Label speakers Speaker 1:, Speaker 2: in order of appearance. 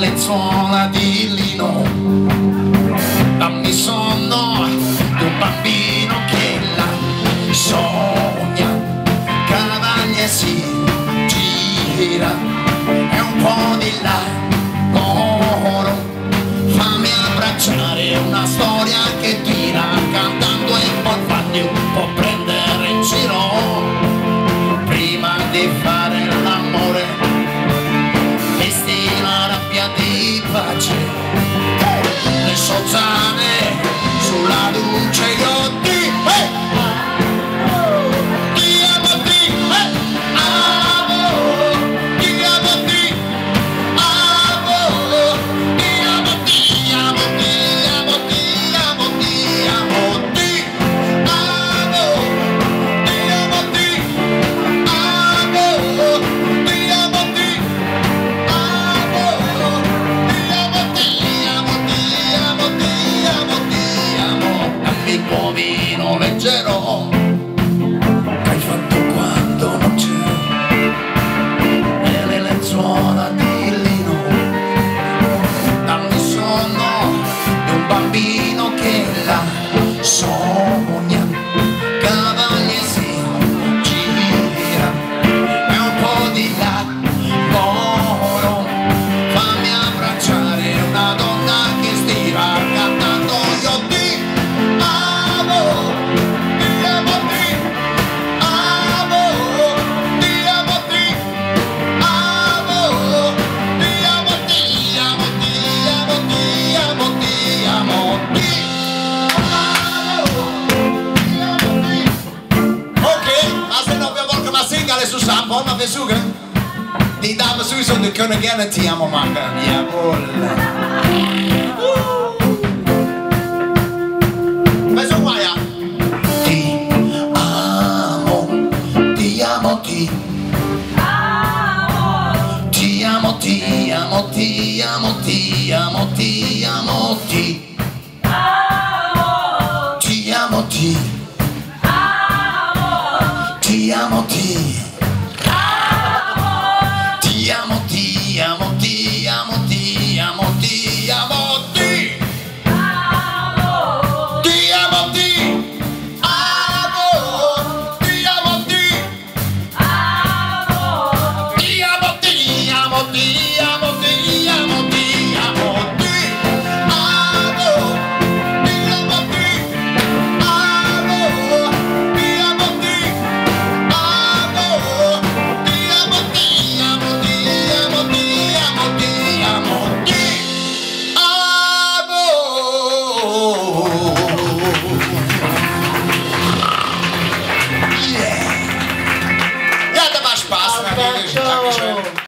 Speaker 1: lenzuola di lino, dammi sonno di un bambino che la sogna, cavaglia si gira e un po' di là oro, fammi abbracciare una storia che tira cantando e poi fatti un po' prendere in giro prima di fare l'amore, vesti la rabbia di pace, le sozzane sulla luce io ti amo, ti amo, ti amo, ti amo, ti amo, ti amo, ti amo, ti amo, ti amo, ti amo, ti amo, ti amo, ti amo, ti vino leggero che hai fatto quando non c'ero e le lenzuola di lino, dammi sonno di un bambino che la sogna, cavaglia si gira e un po' di là oro, fammi abbracciare una donna che stira cantando io ti zusammen, wir versuchen. Die Damen sowieso, die können gerne Ti amo machen. Jawohl. Versuch mal, ja. Ti amo, ti amo, ti amo. Ti amo, ti amo, ti amo, ti amo, ti amo, ti amo. Ti amo, ti amo. Ti amo, ti ti amo, ti amo, ti amo, ti amo, ti amo, ti amo, ti amo, ti amo, ti amo, ti amo, ti amo, ti amo, ti